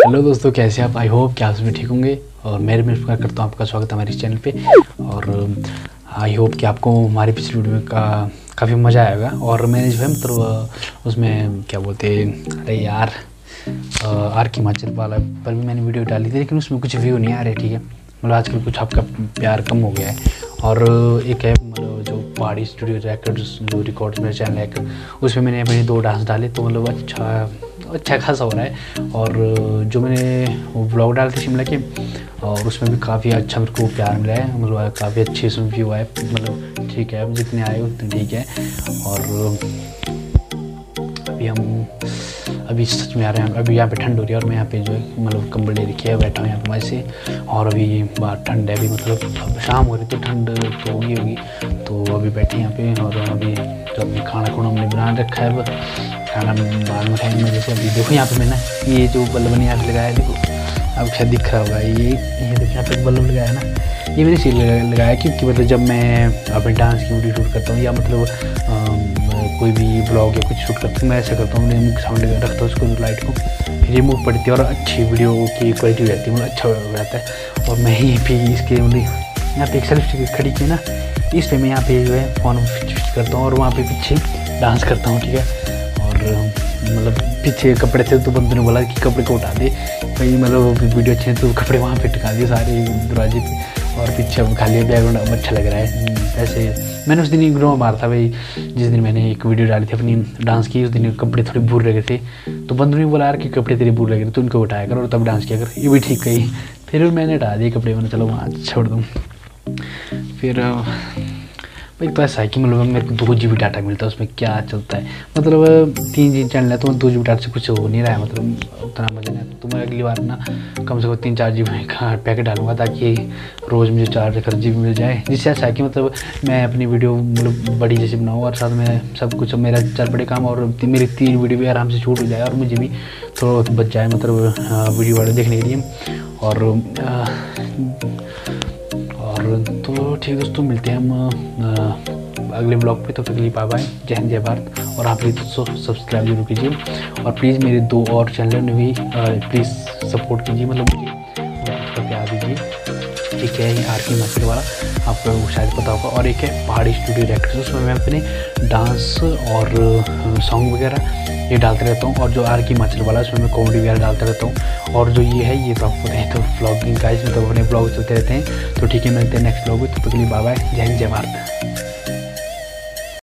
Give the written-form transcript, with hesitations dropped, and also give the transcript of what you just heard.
Hello दोस्तों, कैसे आप? आई होप कि आप सभी ठीक होंगे और मैं करता हूँ आपका स्वागत है हमारे इस चैनल पे। और आई होप कि आपको हमारी पिछली वीडियो का काफ़ी मज़ा आएगा। और मैंने जो है मतलब उसमें क्या बोलते हैं, अरे यार आर के हिमाचल वाला पर भी मैंने वीडियो डाली थी, लेकिन उसमें कुछ व्यू नहीं आ रहे। ठीक है, मतलब आजकल कुछ आपका प्यार कम हो गया है। और एक है मतलब जो पहाड़ी स्टूडियो रैकेट्स जो रिकॉर्ड मेरा चैनल है, उसमें मैंने अपने 2 डांस डाले तो मतलब अच्छा खासा हो रहा है। और जो मैंने वो ब्लॉग डाले थे शिमला के, और उसमें भी काफ़ी अच्छा मेरे को प्यार मिला है, मतलब काफ़ी अच्छे उसमें व्यू आए। मतलब ठीक है, जितने आए उतने ठीक है। और अभी सच में आ रहे हैं, अभी यहाँ पे ठंड हो रही है और मैं यहाँ पे जो है मतलब कंबल ले रखी है, बैठा हूँ यहाँ पे मजे से। और अभी बाहर ठंड है, अभी मतलब अब शाम हो रही तो ठंड तो होगी। तो अभी बैठे यहाँ पे। और अभी तो अभी खाना हमने बना रखा है, अब खाना बाद में खाएंगे। जैसे अभी देखो यहाँ पे मैंने ये जो बल्ब मैंने यहाँ पे लगाया है, देखो अब शायद दिख रहा होगा, ये देखो यहाँ पे बल्ब लगाया है ना, ये मैंने इसलिए लगाया क्योंकि मतलब जब मैं अपने डांस की वीडियो शूट करता हूँ या मतलब कोई भी ब्लॉग या कुछ शूट करता हूँ, मैं ऐसा करता हूँ, रिमूव साउंड रखता हूँ उसको, लाइट को रिमूव पड़ती है और अच्छी वीडियो की क्वालिटी रहती है, मतलब अच्छा हो जाता है। और मैं यहीं पे इसके मतलब यहाँ पे एक सेल्फी खड़ी की ना, इस पे मैं यहाँ पे जो है फ़ोन करता हूँ और वहाँ पे पीछे डांस करता हूँ। ठीक है, और मतलब पीछे कपड़े थे तो बंदों ने बोला कि कपड़े को उठा दे भाई, मतलब वीडियो अच्छे तो कपड़े वहाँ पे टिका दिए सारे दरवाजे पे। और पीछे अब खाली बैकग्राउंड अब अच्छा लग रहा है। ऐसे मैंने उस दिन एक ग्रो मारा था भाई, जिस दिन मैंने एक वीडियो डाली थी अपनी डांस की, उस दिन कपड़े थोड़े बुर लगे थे तो बंदों ने बोला यार कि कपड़े तेरे बुर लगे थे तो उनको उठाया कर और तब डांस किया कर, ये भी ठीक कही। फिर मैंने हटा दिए कपड़े, मैंने चलो वहाँ छोड़ दूँ। फिर भाई तो ऐसा है कि मतलब मेरे को 2 GB डाटा मिलता है, उसमें क्या चलता है, मतलब 3 GB चैनल है तो 2 GB डाटा से कुछ हो नहीं रहा है, मतलब उतना मज़ा नहीं। तो मैं अगली बार ना कम से कम 3-4 GB का पैकेट डालूंगा ताकि रोज़ मुझे 4 GB मिल जाए, जिससे ऐसा है कि मतलब मैं अपनी वीडियो मतलब बड़ी जैसे बनाऊँ और साथ में सब कुछ मेरा 4 बड़े काम और मेरी 3 वीडियो भी आराम से शूट हो जाए और मुझे भी थोड़ा बच जाए मतलब वीडियो वाले देखने के लिए। और तो ठीक दोस्तों, मिलते हैं हम अगले ब्लॉग पे। तो तक के लिए बाय बाय, जय हिंद जय भारत। और आप दोस्तों सब्सक्राइब जरूर कीजिए और प्लीज़ मेरे 2 और चैनल में भी प्लीज़ सपोर्ट कीजिए, मतलब मुझे प्यार दीजिए। एक है आर के हिमाचल वाला, आपको शायद पता होगा, और एक है पहाड़ी स्टूडियो रैकेट्स, उसमें मैं अपने डांस और सॉन्ग वगैरह ये डालते रहता हूँ। और जो आर के हिमाचल वाला उसमें मैं कॉमेडी वगैरह डालता रहता हूँ। और जो ये है ये तो आपको नहीं तो व्लॉगिंग गाइस, मतलब अपने ब्लॉग चलते रहते हैं। तो ठीक है, मिलते हैं नेक्स्ट ब्लॉग में, तो तक के लिए बाय बाय, जय हिंद जय भारत।